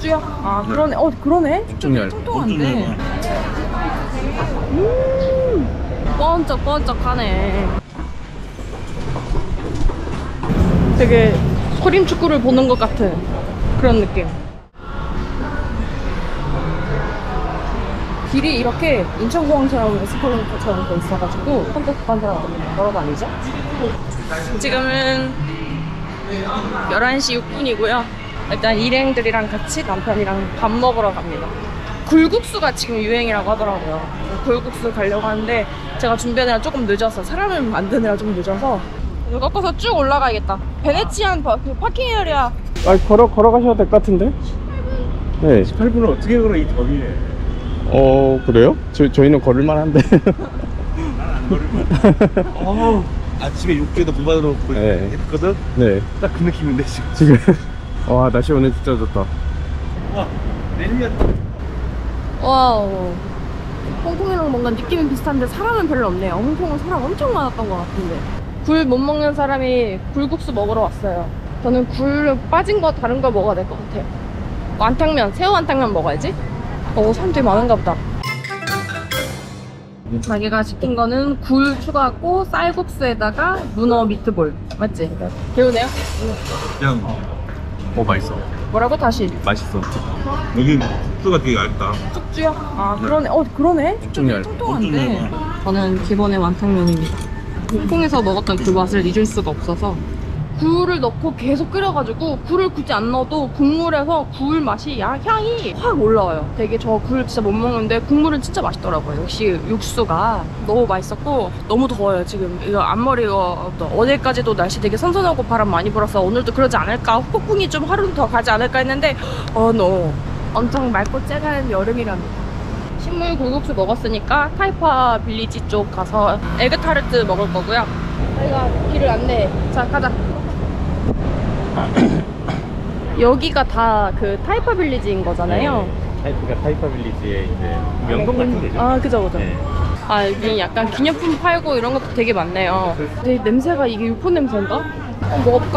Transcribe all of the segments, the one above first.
숙주야? 아 그러네. 그러네. 엄청 통통한데. 번쩍번쩍하네. 되게 소림 축구를 보는 것 같은 그런 느낌. 길이 이렇게 인천공항처럼 에스컬레이터처럼 돼 있어가지고 혼자 걸어다니죠? 지금은 11시 6분이고요 일단 일행들이랑 같이 남편이랑 밥 먹으러 갑니다. 굴국수가 지금 유행이라고 하더라고요. 굴국수 가려고 하는데 제가 준비하느라 조금 늦어서 사람을 만드느라 좀 늦어서 이거 꺾어서 쭉 올라가야겠다. 베네치안 그 파킹 에리아. 걸어가셔도 될 것 같은데? 네. 18분을 어떻게 걸어 이 더위에. 그래요? 저희는 걸을만 한데. 난안 걸을만. 아침에 육지에도 물 받으러 네. 했거든? 네. 딱 그 느낌인데 지금. 와, 날씨 오늘 진짜 좋다. 와, 내리면. 와우. 홍콩이랑 뭔가 느낌은 비슷한데 사람은 별로 없네요. 홍콩은 사람 엄청 많았던 것 같은데. 굴 못 먹는 사람이 굴국수 먹으러 왔어요. 저는 굴 빠진 거 다른 거 먹어야 될 것 같아요. 완탕면, 새우 완탕면 먹어야지. 사람들이 많은가 보다. 자기가 시킨 거는 굴 추가하고 쌀국수에다가 문어 미트볼. 맞지? 개우네요? 그냥 맛있어. 뭐라고? 다시. 맛있어. 여기 숙주가 되게 얇다. 숙주야? 아 그러네. 그러네. 엄청 얇아. 통통한데. 저는 기본의 완탕면입니다. 홍콩에서 먹었던 그 맛을 잊을 수가 없어서 굴을 넣고 계속 끓여가지고 굴을 굳이 안 넣어도 국물에서 굴 맛이 향이 확 올라와요. 되게 저 굴 진짜 못 먹는데 국물은 진짜 맛있더라고요. 역시 육수가 너무 맛있었고 너무 더워요 지금. 이거 앞머리 어제까지도 날씨 되게 선선하고 바람 많이 불어서 오늘도 그러지 않을까, 폭풍이 좀 하루 더 가지 않을까 했는데 no. 엄청 맑고 쨍한 여름이랍니다. 식물 굴국수 먹었으니까 타이파 빌리지 쪽 가서 에그타르트 먹을 거고요. 저희가 길을 안내해. 자 가자. 여기가 다 그 타이파 빌리지인 거잖아요. 타이프가 타이파 빌리지의 이제 명동 같은 데죠. 아 그죠. 네. 아 여기 약간 기념품 팔고 이런 것도 되게 많네요. 근데 냄새가 이게 육포 냄새인가? 먹어볼까?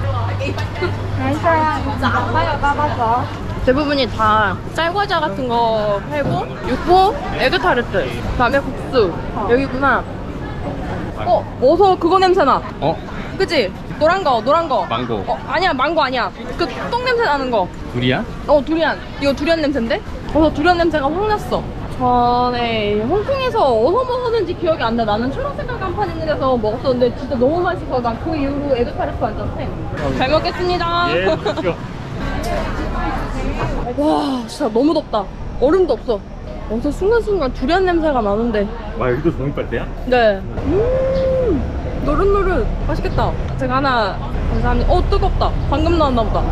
대부분이 다 쌀과자 같은 거 팔고 육포, 에그타르트, 그다음에 국수. 여기구나. 어서 그거 냄새나. 그치? 노란 거. 망고. 아니야, 망고 아니야. 그 똥 냄새 나는 거. 두리안? 두리안. 이거 두리안 냄새인데? 두리안 냄새가 확 났어. 전에 홍콩에서 어디서 먹었는지 기억이 안 나. 나는 초록색깔 간판 있는 데서 먹었었는데 진짜 너무 맛있어서 난 그 이후로 에그타르트 완전 팬. 잘 먹겠습니다. 예, 그렇죠. 와, 진짜 너무 덥다. 얼음도 없어. 순간순간 두리안 냄새가 나는데. 와, 여기도 종이빨대야? 네. 노릇노릇. 맛있겠다. 제가 하나 감사합니다. 뜨겁다. 방금 나왔나 보다.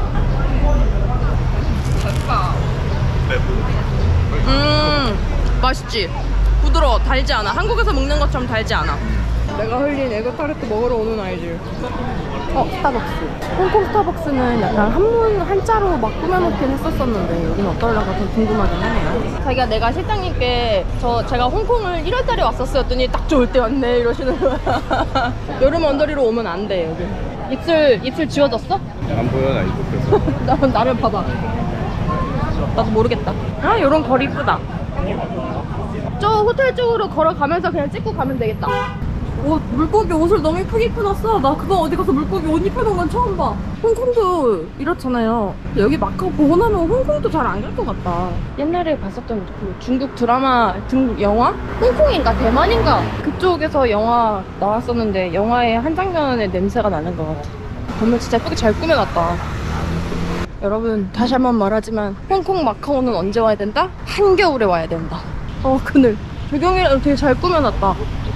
맛있지? 부드러워. 달지 않아. 한국에서 먹는 것처럼 달지 않아. 내가 흘린 에그타르트 먹으러 오는 아이들. 스타벅스. 홍콩 스타벅스는 약간 한자로 막 꾸며놓긴 했었었는데 여기는 어떨려나 좀 궁금하긴 하네요. 자기가 내가 실장님께 제가 홍콩을 1월달에 왔었어요 했더니 딱 좋을 때 왔네 이러시는 거야. 여름 언더리로 오면 안 돼 여기. 입술 지워졌어? 안 보여, 나 이거 그래서. 나를 봐봐. 나도 모르겠다. 요런 거리 이쁘다. 저 호텔 쪽으로 걸어가면서 그냥 찍고 가면 되겠다. 물고기 옷을 너무 예쁘게 입혀놨어. 나 그거 어디 가서 물고기 옷 입혀놓은 건 처음 봐. 홍콩도 이렇잖아요. 여기 마카오 보고 나면 홍콩도 잘 안 갈 것 같다. 옛날에 봤었던 그 중국 드라마, 중국 영화? 홍콩인가 대만인가? 그쪽에서 영화 나왔었는데 영화의 한 장면의 냄새가 나는 것 같아. 건물 진짜 예쁘게 잘 꾸며놨다. 여러분 다시 한번 말하지만 홍콩 마카오는 언제 와야 된다? 한겨울에 와야 된다. 그늘 배경이랑 되게 잘 꾸며놨다.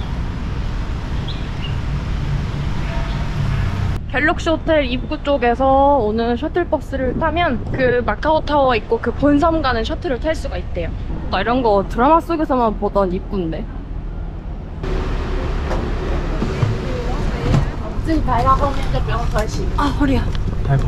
갤럭시 호텔 입구 쪽에서 오는 셔틀버스를 타면 그 마카오 타워 있고 그 본섬 가는 셔틀을 탈 수가 있대요. 나 이런 거 드라마 속에서만 보던 입구인데. 허리야. 아이고.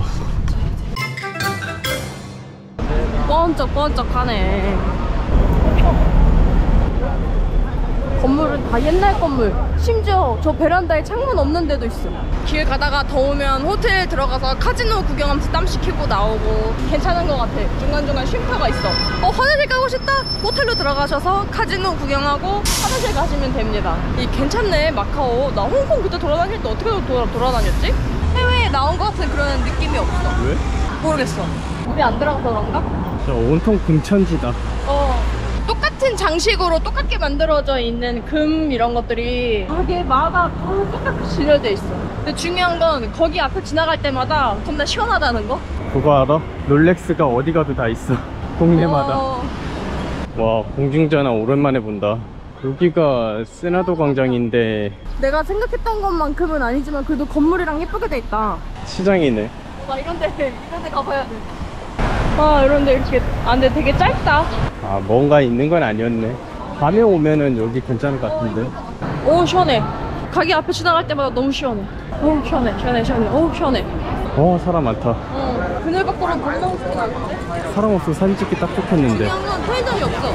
번쩍번쩍하네. 건물은 다 옛날 건물. 심지어 저 베란다에 창문 없는 데도 있어. 길 가다가 더우면 호텔 들어가서 카지노 구경하면서 땀 식히고 나오고 괜찮은 것 같아. 중간중간 쉼터가 있어. 화장실 가고 싶다? 호텔로 들어가셔서 카지노 구경하고 화장실 가시면 됩니다. 이 괜찮네 마카오. 나 홍콩 그때 돌아다닐 때 어떻게 돌아다녔지? 해외에 나온 것 같은 그런 느낌이 없어. 왜? 모르겠어. 우리 안 들어가서 그런가? 저 온통 금천지다. 똑같은 장식으로 똑같게 만들어져 있는 금 이런 것들이 가게마다 다 똑같이 진열돼 있어. 근데 중요한 건 거기 앞에 지나갈 때마다 겁나 시원하다는 거? 그거 알아? 롤렉스가 어디 가도 다 있어. 동네마다. 와, 공중전화 오랜만에 본다. 여기가 세나도 광장인데 내가 생각했던 것만큼은 아니지만 그래도 건물이랑 예쁘게 돼 있다. 시장이네. 나 이런데 가봐야 돼. 이런데 이렇게. 근데 되게 짧다. 뭔가 있는 건 아니었네. 밤에 오면은 여기 괜찮을 것 같은데. 시원해. 가게 앞에 지나갈 때마다 너무 시원해. 시원해. 시원해. 사람 많다. 그늘 밖으로 물 나올 수가 없는데? 사람 없어 사진 찍기 딱 좋겠는데. 중요한 건 편의점이 없어.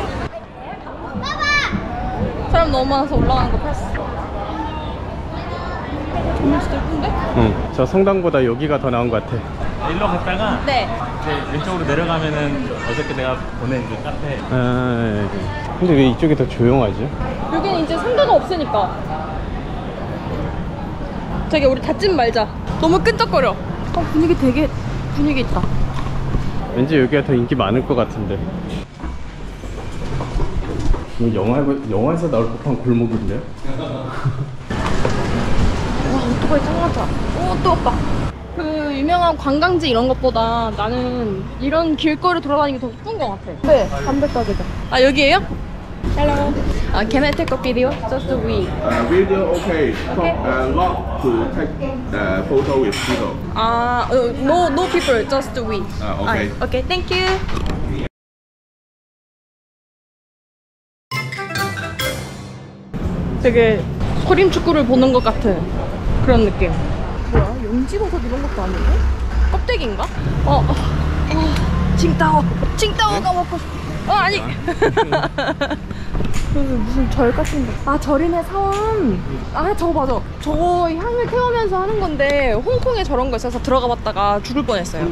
사람 너무 많아서 올라가는 거 패스. 진짜 예쁜데? 응. 저 성당보다 여기가 더 나은 것 같아. 일로 갔다가 네. 이제 왼쪽으로 내려가면은 어저께 내가 보낸 그 카페. 근데 왜 이쪽이 더 조용하지? 여기는 이제 상가가 없으니까. 저기 우리 닫지 말자. 너무 끈적거려. 분위기 있다. 왠지 여기가 더 인기 많을 것 같은데. 이거 영화에서 나올 법한 골목인데? 오토바이 짱 많다. 뜨겁다. 그 유명한 관광지 이런 것보다 나는 이런 길거리 돌아다니는 게 더 예쁜 것 같아. 네, 담배 가게다. 여기에요? Hello. Can I take a video? Just a we. Video okay. Okay. Not to take the photo with people. No people, just we. Okay. Okay, thank you. 되게 소림 축구를 보는 것 같은 그런 느낌. 뭐야? 용지버섯 이런 것도 아니고? 껍데기인가? 칭따오가 먹고 싶어. 아니. 무슨 절 같은 거. 절이네, 사원. 저거 맞아. 저거 향을 태우면서 하는 건데 홍콩에 저런 거 있어서 들어가 봤다가 죽을 뻔했어요.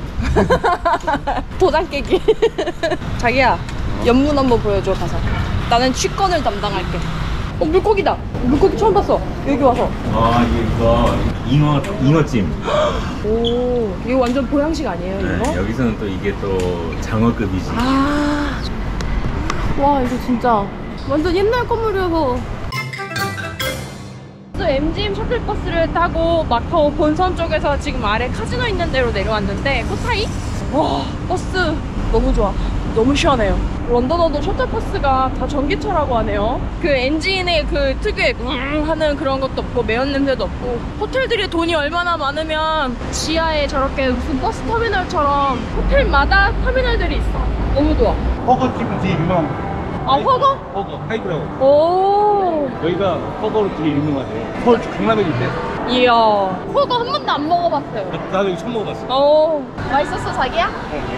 도장 깨기. 자기야, 연문 한번 보여줘 가서. 나는 취권을 담당할게. 물고기다. 물고기 처음 봤어. 여기 와서. 이거 잉어찜. 이거 완전 보양식 아니에요, 이거? 여기서는 또 이게 또 장어급이지. 와, 이거 진짜 완전 옛날 건물이어서. MGM 셔틀버스를 타고 마카오 본선 쪽에서 지금 아래 카지노 있는 데로 내려왔는데 코타이? 와, 버스 너무 좋아. 너무 시원해요. 런던어도 셔틀버스가 다 전기차라고 하네요. 그 엔진의 그 특유의 하는 그런 것도 없고 매연 냄새도 없고. 호텔들이 돈이 얼마나 많으면 지하에 저렇게 무슨 버스 터미널처럼 호텔마다 터미널들이 있어. 너무 좋아. 허거집이 제일 유명. 허거? 허거 하이브라고. 오. 여기가 허거로 되게 유명하대요. 서울 강남에도 있대. 이야. 허거 한 번도 안 먹어봤어요. 나도 여기 처음 먹어봤어. 맛있었어, 자기야?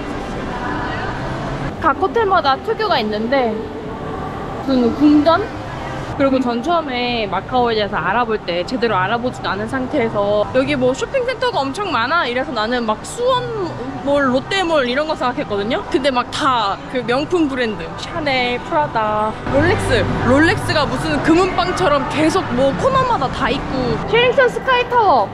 각 호텔마다 특유가 있는데 무슨 궁전? 그리고 전 처음에 마카오에 대해서 알아볼 때 제대로 알아보지도 않은 상태에서 여기 뭐 쇼핑센터가 엄청 많아 이래서 나는 막 수원몰, 롯데몰 이런 거 생각했거든요. 근데 막 다 그 명품 브랜드 샤넬, 프라다, 롤렉스가 무슨 금은방처럼 계속 뭐 코너마다 다 있고. 힐링턴 스카이타워.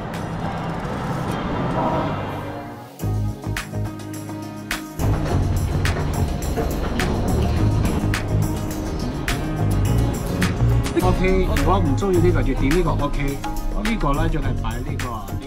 OK，如果唔中意呢個，就點呢個 OK。呢個咧就係擺呢個